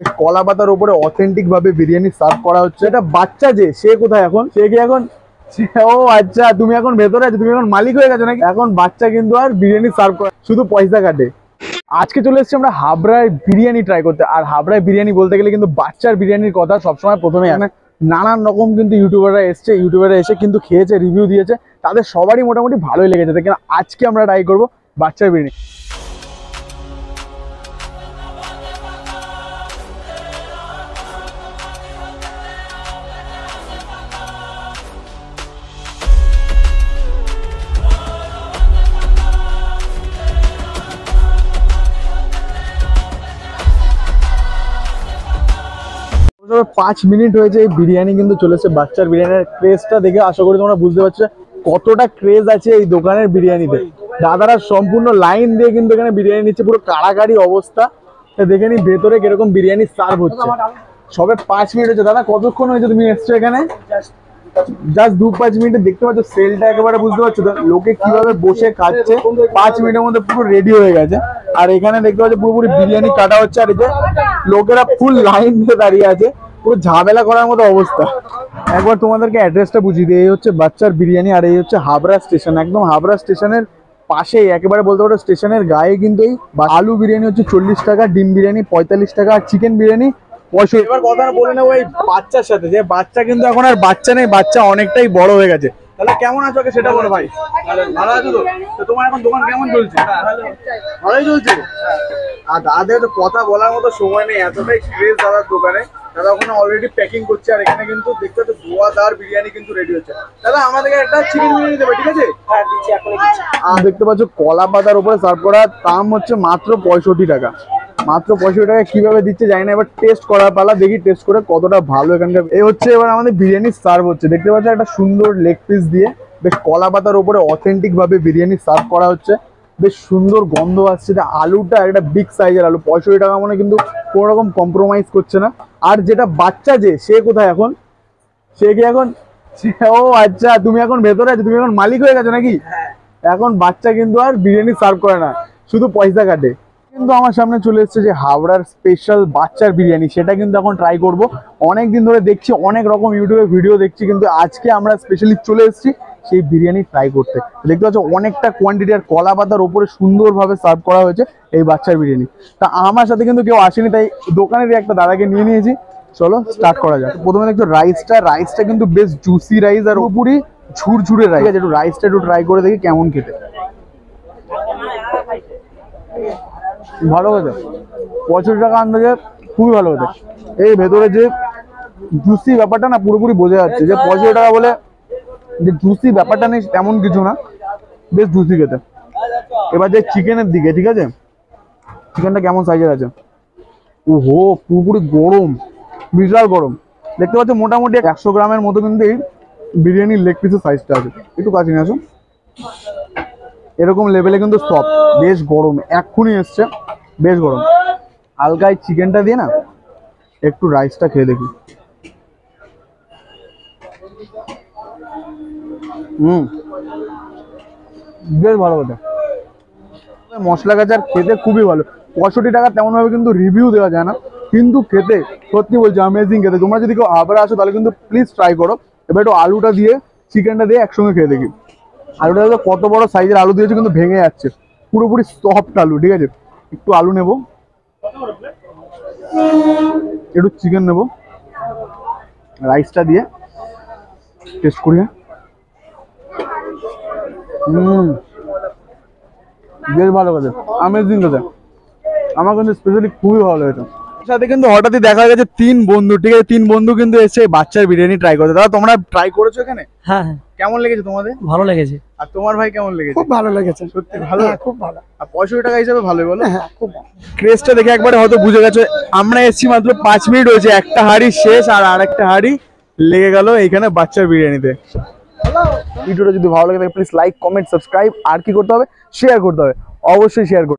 কলা পাতার উপরে অথেন্টিক ভাবে বিরিয়ানি সার্ভ করা হচ্ছে। এটা বাচ্চা যে সে কোথায় এখন, সে কি এখন ও আচ্ছা, তুমি এখন ভেতরে আছো, তুমি এখন মালিক হয়ে গেছো নাকি? এখন বাচ্চা কিন্তু আর বিরিয়ানি সার্ভ করে, শুধু পয়সা কাটে। আজকে চলে এসেছি আমরা হাবড়ায় বিরিয়ানি ট্রাই করতে। আর হাবড়ায় বিরিয়ানি বলতে গেলে কিন্তু বাচ্চার বিরিয়ানির কথা সবসময় প্রথমে আসে। নানান রকম কিন্তু ইউটিউবাররা এসে কিন্তু খেয়েছে, রিভিউ দিয়েছে, তাদের সবারই মোটামুটি ভালোই লেগেছে। কিন্তু আজকে আমরা ট্রাই করবো বাচ্চার বিরিয়ানি। তবে 5 মিনিট হয়েছে, এই বিরিয়ানি কিন্তু চলেছে। বাচ্চার বিরিয়ানির ক্রেজটা দেখে আশা করি তোমরা বুঝতে পারছো কতটা ক্রেজ আছে এই দোকানের বিরিয়ানিতে। দাদারা সম্পূর্ণ লাইন দিয়ে কিন্তু এখানে বিরিয়ানি নিচ্ছে, পুরো কাড়াকাড়ি অবস্থা। দেখে নি ভেতরে কিরকম বিরিয়ানি সার্ভ হচ্ছে। সবে 5 মিনিট হয়েছে। দাদা কতক্ষণ হয়েছে তুমি এসছো এখানে? জাস্ট 2-5 মিনিটে দেখতে পাচ্ছ সেলটা একেবারে বুঝতে পারছো তো, লোকে কিভাবে বসে খাচ্ছে। 5 মিনিটের মধ্যে পুরো রেডি হয়ে গেছে। আর এখানে দেখতে পাচ্ছ পুরোপুরি বিরিয়ানি কাটা হচ্ছে। আর এই যে লোকেরা ফুল লাইন দিয়ে দাঁড়িয়ে আছে, পুরো ঝামেলা করার মতো অবস্থা। একবার তোমাদেরকে অ্যাড্রেসটা বুঝিয়ে দিই। এই হচ্ছে বাচ্চার বিরিয়ানি, আর এই হচ্ছে হাবড়া স্টেশন। একদম হাবড়া স্টেশনের পাশেই, একেবারে বলতে পারো স্টেশনের গায়ে কিন্তু এই আলু বিরিয়ানি হচ্ছে 40 টাকা, ডিম বিরিয়ানি 45 টাকা, আর চিকেন বিরিয়ানি 65। এবার কথা বলে নেবো এই বাচ্চার সাথে, যে বাচ্চা কিন্তু এখন আর বাচ্চা নেই, বাচ্চা অনেকটাই বড় হয়ে গেছে। তাহলে কেমন আছো আগে সেটা বলো ভাই। ভালো আছো তো? তো তোমার এখন দোকান কেমন চলছে? ভালোই চলছে। আর দাদাদের তো কথা বলার মতো সময় নেই, এতটাই ক্রেজ দাদার দোকানে। দাদা ওখানে অলরেডি প্যাকিং করছে, আর এখানে কিন্তু দেখতে পাচ্ছ ধোয়াদার বিরিয়ানি কিন্তু রেডি হচ্ছে। দাদা আমাদেরকে একটা চিকেন বিরিয়ানি দেবে, ঠিক আছে? আর দেখতে পাচ্ছ কলা পাতার উপরে সার্ভ করা, দাম হচ্ছে মাত্র 65 টাকা। মাত্র 65 টাকা কিভাবে দিচ্ছে জানি না। এবার টেস্ট করার পালা, দেখি টেস্ট করে কতটা ভালো এখানকার। এই হচ্ছে এবার আমাদের বিরিয়ানি সার্ভ হচ্ছে। দেখতে পাচ্ছ একটা সুন্দর লেগ পিস দিয়ে বেশ কলা পাতার উপরে অথেন্টিক ভাবে বিরিয়ানি সার্ভ করা হচ্ছে। বেশ সুন্দর গন্ধ আসছে। আলুটা একটা বিগ সাইজের আলু, 65 টাকা মানে কিন্তু কোনো রকম কম্প্রোমাইজ করছে না। আর যেটা বাচ্চা যে সে কোথায় এখন, সে কি এখন ও আচ্ছা, তুমি এখন ভেতরে আছো, তুমি এখন মালিক হয়ে গেছো নাকি? এখন বাচ্চা কিন্তু আর বিরিয়ানি সার্ভ করে না, শুধু পয়সা কাটে। কিন্তু আমার সামনে চলে এসেছে যে হাবড়ার স্পেশাল বাচ্চার বিরিয়ানি, সেটা কিন্তু এখন ট্রাই করব। অনেক দিন ধরে দেখছি, অনেক রকম ইউটিউবে ভিডিও দেখছি, কিন্তু আজকে আমরা স্পেশালি চলে এসেছি সেই বিরিয়ানি ট্রাই করতে। দেখতে পাচ্ছ অনেকটা কোয়ান্টিটি, আর কলা পাতার ওপরে সুন্দরভাবে সার্ভ করা হয়েছে এই বাচ্চার বিরিয়ানি। তা আমার সাথে কিন্তু কেউ আসেনি, তাই দোকানেরই একটা দাদাকে নিয়ে নিয়েছি। চলো স্টার্ট করা যাক। প্রথমে দেখছো রাইসটা কিন্তু বেশ জুসি রাইস, আর পুরি ঝুরঝুরে রাইস। একটু রাইসটা একটু ট্রাই করে দেখি কেমন খেতে। ভালো হয়েছে, 65 টাকা আন্দাজে খুবই ভালো হয়েছে। এই ভেতরে যে জুসি ব্যাপারটা না পুরোপুরি বোঝা যাচ্ছে, যে 65 টাকা বলে যে জুসি ব্যাপারটা নেই তেমন কিছু না, বেশ জুসি খেতে। এবার যে চিকেনের দিকে, ঠিক আছে, চিকেনটা কেমন সাইজের আছে। ওহো, পুরোপুরি গরম, বিশাল গরম। দেখতে পাচ্ছ মোটামুটি 100 গ্রামের মতো কিন্তু এই বিরিয়ানির লেগ পিসের সাইজটা আছে। একটু কাছে নিয়ে আসো। এরকম লেভেলে কিন্তু সফট, বেশ গরম, এক্ষুনি এসছে, বেশ গরম। হালকায় চিকেনটা দিয়ে না একটু রাইসটা খেয়ে দেখি। বেশ ভালো কথা। মশলা গাছ আর খেতে খুবই ভালো। 65 টাকা তেমন ভাবে কিন্তু রিভিউ দেওয়া যায় না, কিন্তু খেতে সত্যি বলছি অ্যামেজিং খেতে। তোমরা যদি কেউ আবার আসো তাহলে কিন্তু প্লিজ ট্রাই করো। এবার একটু আলুটা দিয়ে চিকেনটা দিয়ে একসঙ্গে খেয়ে দেখি। আলুটা কত বড় সাইজের আলু দিয়েছে, কিন্তু ভেঙে যাচ্ছে, পুরোপুরি সফট আলু। ঠিক আছে, একটু আলু নেব, একটু চিকেন নেব, রাইসটা দিয়ে টেস্ট করি। বেশ ভালো কথা, আমেজিং কথা। আমার কিন্তু স্পেশালি খুবই ভালো লেগেছে। সাথে কিন্তু হঠাৎই দেখা গেছে 3 বন্ধু, ঠিক আছে, 3 বন্ধু কিন্তু এসে বাচ্চার বিরিয়ানি ট্রাই করতে। দাদা তোমরা ট্রাই করেছো এখানে? হ্যাঁ। কেমন লেগেছে তোমাদের? ভালো লেগেছে। আর তোমার ভাই কেমন লেগেছে? খুব ভালো লেগেছে, সত্যি ভালো, খুব ভালো। আর 65 টাকা হিসাবে ভালোই বলো। হ্যাঁ, খুব ভালো। ক্রেজটা দেখে একবারে হয়তো বুঝে গেছো। আমরা এসেছি মাত্র 5 মিনিট হয়েছে, একটা হাঁড়ি শেষ, আর আরেকটা হাঁড়ি লেগে গেল এইখানে বাচ্চার বিরিয়ানিতে। ভিডিওটা যদি ভালো লাগে থাকে প্লিজ লাইক, কমেন্ট, সাবস্ক্রাইব, আর কি করতে হবে, শেয়ার করতে হবে, অবশ্যই শেয়ার করতে হবে।